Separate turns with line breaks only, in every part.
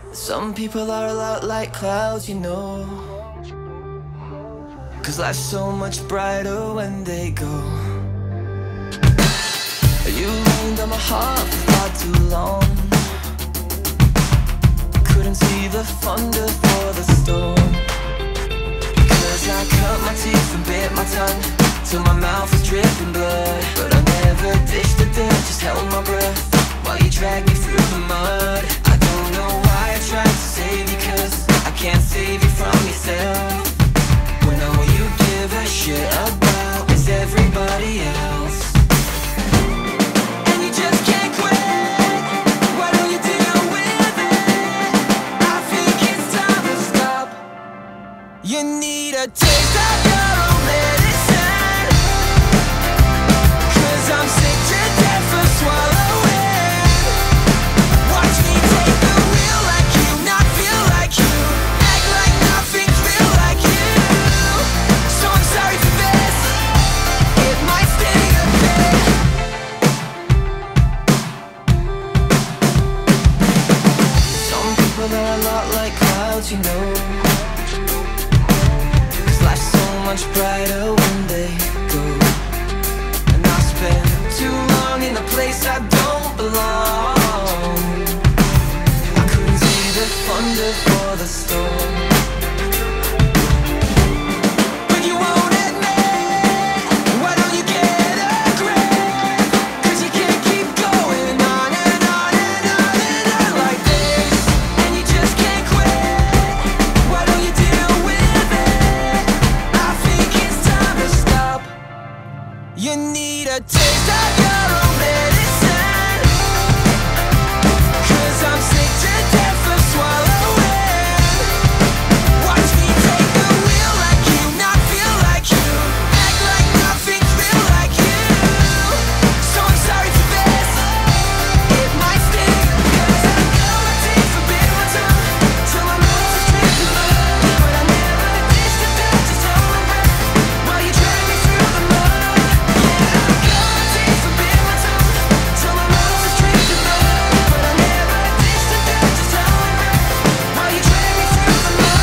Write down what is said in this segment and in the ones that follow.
Some people are a lot like clouds, you know, 'cause life's so much brighter when they go. You rained on my heart for far too long. Couldn't see the thunder for the storm. 'Cause I cut my teeth and bit my tongue till my mouth was dripping blood. But I never ditched the dirt, just held my breath while you dragged me through the mud. I don't know why I tried to save you, 'cause I can't save you from yourself. When all you give a shit about is everybody else. And you just can't quit. Why don't you deal with it? I think it's time to stop. You need a taste of your own medicine, 'cause I'm sick to death of swallowing. Watch me take the wheel like you, not feel like you, act like nothing, feel like you. So I'm sorry for this, it might sting a bit. Some people are a lot like clouds, you know, 'cause life's so much brighter when they go. And I spent too long in a place I don't belong. I couldn't see the thunder for the storm. But you won't admit, why don't you get a grip? 'Cause you can't keep going on and on and on and on like this. And you just can't quit. Why don't you deal with it? I think it's time to stop. You need a taste of your own medicine, 'cause I'm sick to death of swallowing. Watch me take the wheel like you, not feel like you, act like nothing, feel like you. So I'm sorry for this, it might sting, 'cause I cut my teeth and bit my tongue till my mouth was dripping blood. But I never ditched the dirt, just held my breath while you dragged me through the mud. Yeah, I cut my teeth and bit my tongue till my mouth was dripping blood. But I never ditched the dirt, just held my breath while you dragged me through the mud.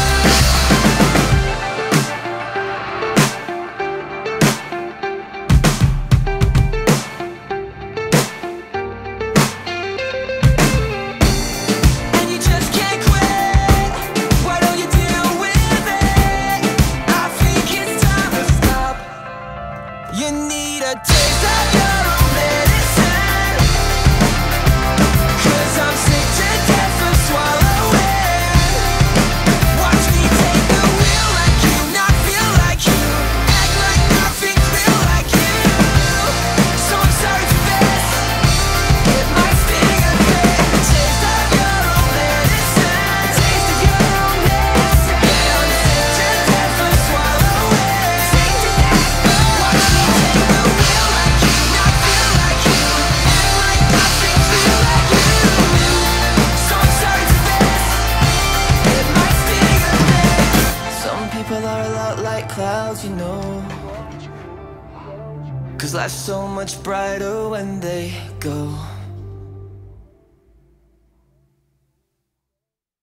And you just can't quit. Why don't you deal with it? I think it's time to stop. You need a taste of your own medicine, 'cause I'm sick to death of swallowing. Watch me take the wheel like you, not feel like you, act like nothing, feel like you. So I'm sorry for this, it might sting a bit. Taste of your own medicine, taste of your own medicine. Yeah, I'm sick to death of swallowing. Sick to death. Watch me take the wheel like you, not feel like you, act like nothing, feel like you. So I'm sorry for this, it might sting a bit. Some people are a lot like clouds, you know, 'cause life's so much brighter when they go.